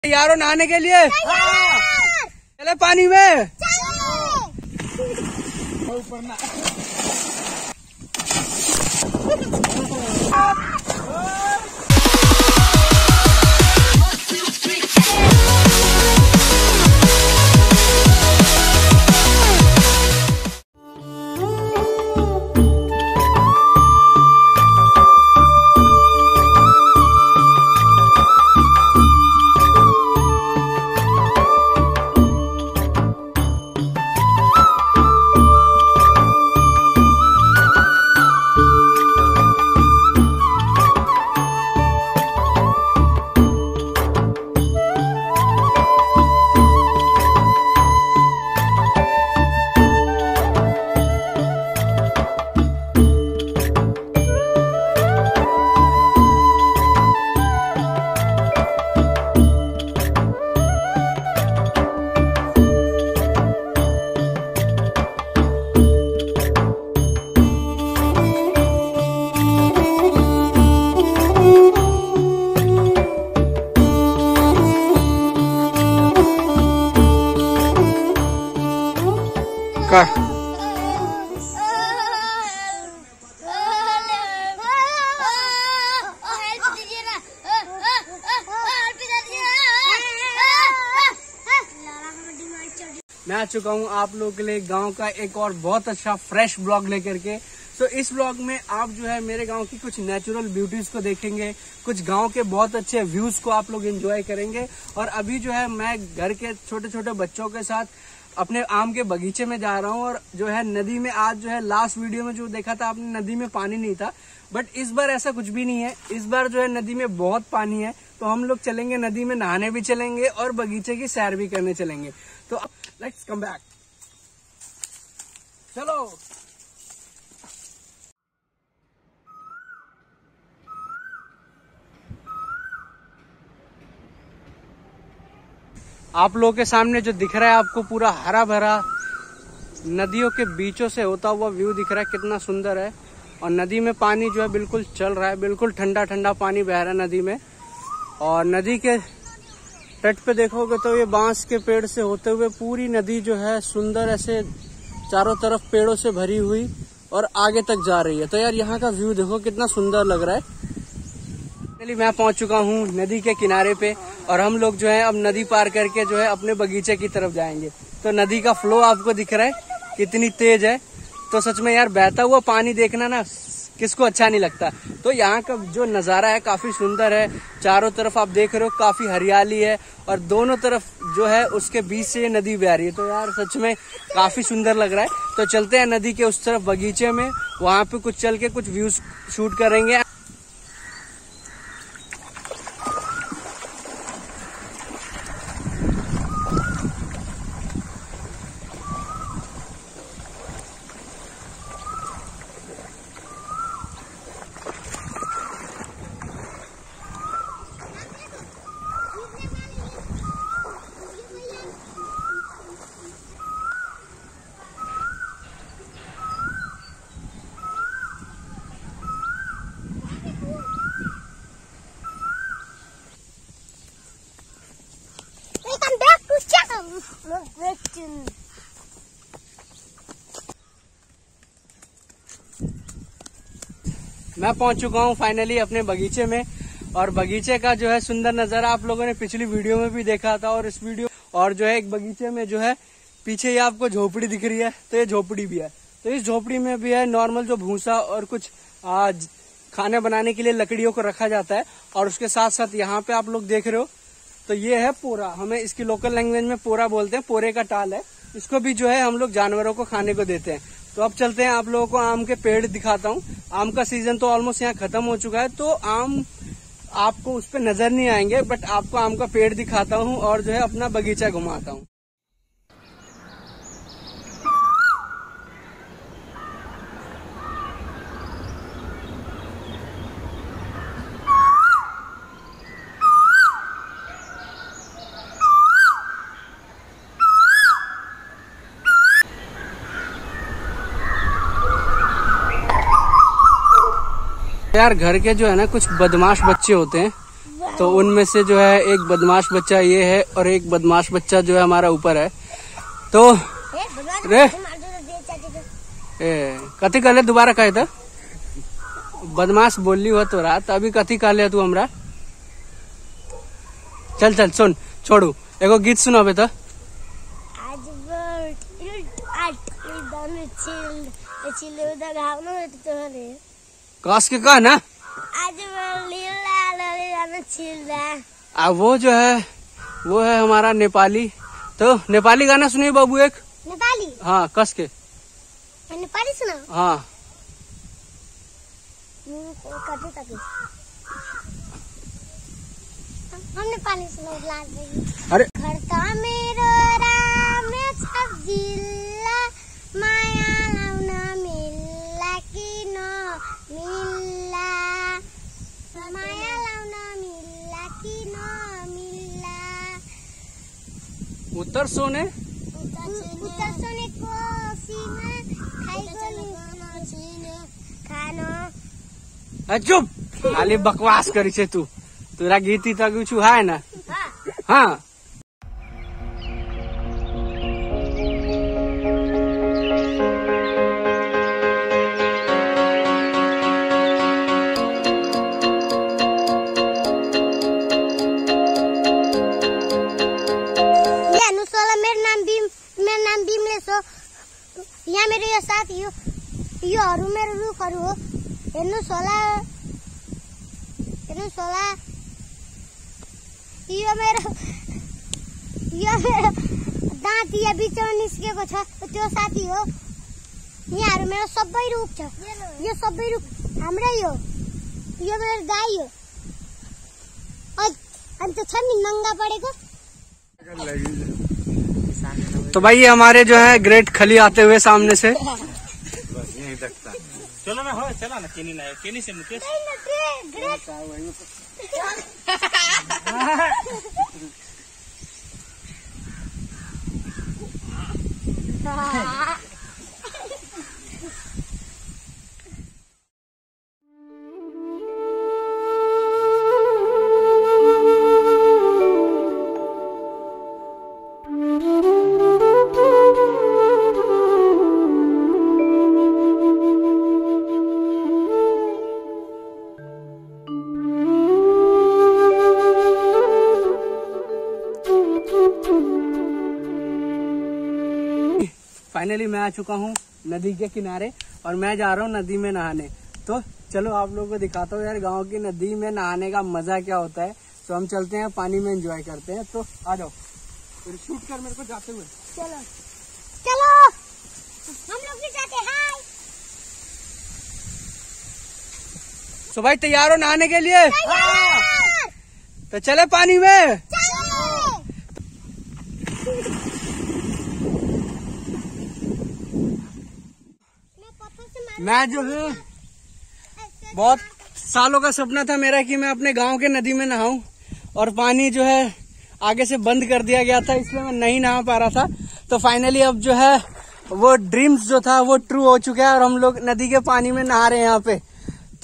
यारो नहाने के लिए चले पानी में। ऊपर ना मैं आ चुका हूँ आप लोगों के लिए गांव का एक और बहुत अच्छा फ्रेश ब्लॉग लेकर के। तो इस ब्लॉग में आप जो है मेरे गांव की कुछ नेचुरल ब्यूटीज को देखेंगे, कुछ गांव के बहुत अच्छे व्यूज को आप लोग एंजॉय करेंगे। और अभी जो है मैं घर के छोटे छोटे बच्चों के साथ अपने आम के बगीचे में जा रहा हूँ। और जो है नदी में आज जो है लास्ट वीडियो में जो देखा था आपने, नदी में पानी नहीं था, बट इस बार ऐसा कुछ भी नहीं है। इस बार जो है नदी में बहुत पानी है, तो हम लोग चलेंगे नदी में, नहाने भी चलेंगे और बगीचे की सैर भी करने चलेंगे। तो लेट्स कम बैक, चलो। आप लोगों के सामने जो दिख रहा है आपको पूरा हरा भरा नदियों के बीचों से होता हुआ व्यू दिख रहा है, कितना सुंदर है। और नदी में पानी जो है बिल्कुल चल रहा है, बिल्कुल ठंडा ठंडा पानी बह रहा है नदी में। और नदी के तट पे देखोगे तो ये बांस के पेड़ से होते हुए पूरी नदी जो है सुंदर ऐसे चारों तरफ पेड़ों से भरी हुई और आगे तक जा रही है। तो यार यहाँ का व्यू देखो कितना सुंदर लग रहा है। चलिए मैं पहुंच चुका हूँ नदी के किनारे पे और हम लोग जो है अब नदी पार करके जो है अपने बगीचे की तरफ जाएंगे। तो नदी का फ्लो आपको दिख रहा है कितनी तेज है। तो सच में यार बहता हुआ पानी देखना ना किसको अच्छा नहीं लगता। तो यहाँ का जो नज़ारा है काफी सुंदर है। चारों तरफ आप देख रहे हो काफी हरियाली है और दोनों तरफ जो है उसके बीच से ये नदी बह रही है। तो यार सच में काफी सुंदर लग रहा है। तो चलते हैं नदी के उस तरफ बगीचे में, वहां पे कुछ चल के कुछ व्यूज शूट करेंगे। मैं पहुंच चुका हूं फाइनली अपने बगीचे में। और बगीचे का जो है सुंदर नजारा आप लोगों ने पिछली वीडियो में भी देखा था और इस वीडियो और जो है एक बगीचे में जो है पीछे ये आपको झोपड़ी दिख रही है, तो ये झोपड़ी भी है। तो इस झोपड़ी में भी है नॉर्मल जो भूसा और कुछ खाने बनाने के लिए लकड़ियों को रखा जाता है। और उसके साथ साथ यहाँ पे आप लोग देख रहे हो तो ये है पोरा, हमें इसकी लोकल लैंग्वेज में पोरा बोलते हैं। पोरे का टाल है, इसको भी जो है हम लोग जानवरों को खाने को देते हैं। तो अब चलते हैं आप लोगों को आम के पेड़ दिखाता हूँ। आम का सीजन तो ऑलमोस्ट यहाँ खत्म हो चुका है, तो आम आपको उस पर नजर नहीं आएंगे, बट आपको आम का पेड़ दिखाता हूँ और जो है अपना बगीचा घुमाता हूँ। यार घर के जो है ना कुछ बदमाश बच्चे होते हैं, तो उनमें से जो है एक बदमाश बच्चा ये है और एक बदमाश बच्चा जो है हमारा ऊपर है। तो रे कथी कहले दोबारा कहे था बदमाश बोली हुआ तो रहा तो अभी कथी कहले तू हमरा। चल चल सुन छोड़ू एगो गीत सुनाबे तो। कस के कह ना वो जो है वो है हमारा नेपाली। तो नेपाली गाना सुनिए बाबू एक। नेपाली हाँ कस के नेपाली सुना। हाँ हम नेपाली सुना। अरे घरता मेरो राम छ जिल्ला माया लाउन मिल्ला कि नमिल्ला माया लाउन मिल्ला कि नमिल्ला। उत्तर सोने को सीमा खाना। चुप खाली बकवास करी छे तू। तोरा गीत ही तक कुछ है ना। हाँ मेरा नाम भीम लेसो। यहाँ मेरो यो साथी योहरू मेरो रुखहरू हो। हेर्नुहोस् होला यो मेरो दाँत यहाँ बिचमा निस्केको छ त्यो साथी हो। यहाँहरू मेरो सबै रुख छ। यो सबै रुख हाम्रै हो। यो मेरो गाई हो। अन्त छ नि नङ्गा पडेको। तो भाई ये हमारे जो है ग्रेट खली आते हुए सामने से। बस यही तक चलो ना हो चला ना केनी ना केनी से मुकेश फाइनली मैं आ चुका हूँ नदी के किनारे और मैं जा रहा हूँ नदी में नहाने। तो चलो आप लोगों को दिखाता हूँ यार गांव की नदी में नहाने का मजा क्या होता है। तो हम चलते हैं पानी में एंजॉय करते हैं। तो आ जाओ फिर शूट कर मेरे को जाते हुए। चलो चलो हम लोग भी जाते हैं। तो भाई तैयार हो नहाने के लिए? तो चले पानी में। मैं जो है बहुत सालों का सपना था मेरा कि मैं अपने गांव के नदी में नहाऊं और पानी जो है आगे से बंद कर दिया गया था इसलिए मैं नहीं नहा पा रहा था। तो फाइनली अब जो है वो ड्रीम्स जो था वो ट्रू हो चुका है और हम लोग नदी के पानी में नहा रहे हैं यहाँ पे। तो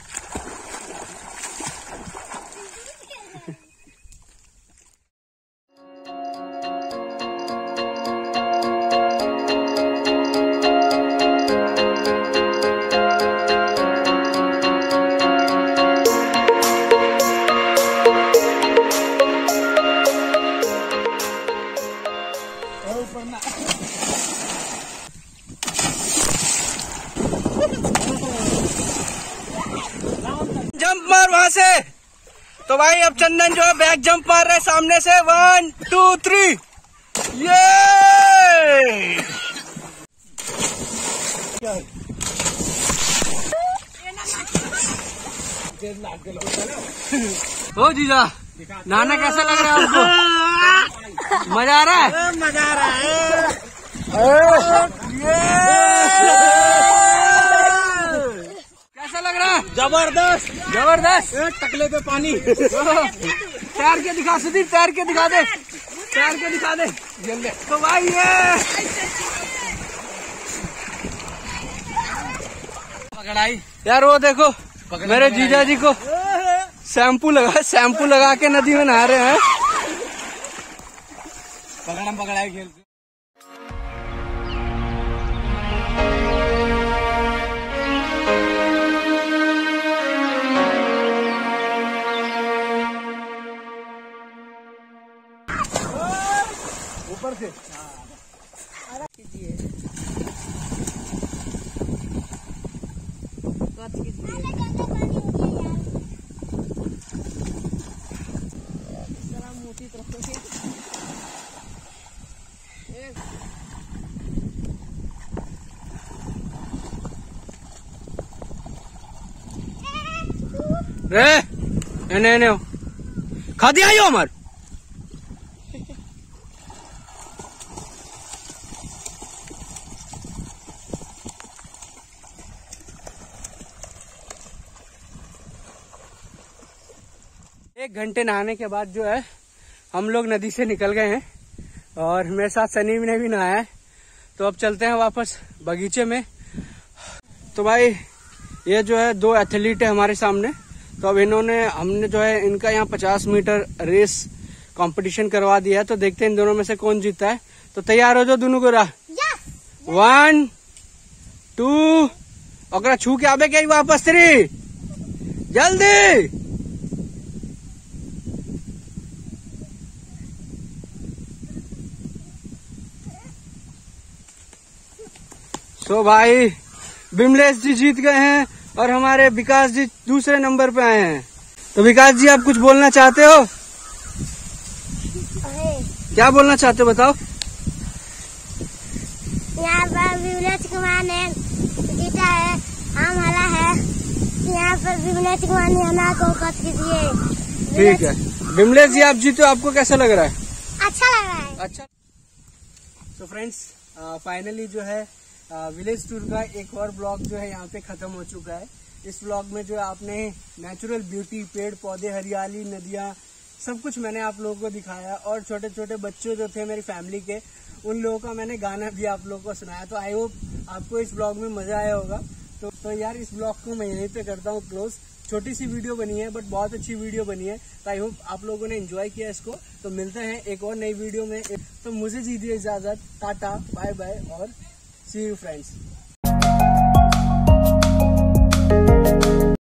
जंप मार वहां से। तो भाई अब चंदन जो है बैक जंप मार रहा है सामने से। 1 2 3 ये ओ जीजा नहाना कैसा लग रहा है आपको? मजा आ रहा है? मजा आ रहा है। कैसा लग रहा है? जबरदस्त जबरदस्त। टकले पे पानी। तैर के दिखा सुधीर, तैर के दिखा दे, तैर के दिखा दे जल्दी। तो भाई ये पकड़ाई यार वो देखो मेरे जीजा जी को शैम्पू लगा के नदी में नहा रहे हैं। पकड़ा खेल ऊपर से रे एने खा दिया यो हमार। एक घंटे नहाने के बाद जो है हम लोग नदी से निकल गए हैं और मेरे साथ सनी ने भी नहाया है। तो अब चलते हैं वापस बगीचे में। तो भाई ये जो है 2 एथलीट है हमारे सामने। तो अब हमने जो है इनका यहाँ 50 मीटर रेस कंपटीशन करवा दिया है। तो देखते हैं इन दोनों में से कौन जीतता है। तो तैयार हो जाओ दोनों को। 1 2 और छू के आबे क्या वापस 3 जल्दी। तो भाई बिमलेश जी जीत गए हैं और हमारे विकास जी दूसरे नंबर पे आए हैं। तो विकास जी आप कुछ बोलना चाहते हो? क्या बोलना चाहते हो बताओ। यहाँ पर बिमलेश कुमार ने जीता है, हम हरा है। यहाँ पर बिमलेश कुमार ने हरा को कट कीजिए। ठीक है बिमलेश जी आप जीते, आपको कैसा लग रहा है? अच्छा लग रहा है। अच्छा। तो फ्रेंड्स फाइनली जो है विलेज टूर का एक और ब्लॉग जो है यहाँ पे खत्म हो चुका है। इस ब्लॉग में जो है आपने नेचुरल ब्यूटी, पेड़ पौधे, हरियाली, नदियाँ, सब कुछ मैंने आप लोगों को दिखाया। और छोटे छोटे बच्चे जो थे मेरी फैमिली के, उन लोगों का मैंने गाना भी आप लोगों को सुनाया। तो आई होप आपको इस ब्लॉग में मजा आया होगा। तो यार इस ब्लॉग को मैं यहीं पे करता हूँ क्लोज। छोटी सी वीडियो बनी है बट बहुत अच्छी वीडियो बनी है। तो आई होप आप लोगों ने एंजॉय किया इसको। तो मिलते हैं एक और नई वीडियो में। तो मुझे दीजिए इजाजत। टाटा बाय बाय और सी यू फ्रेंड्स।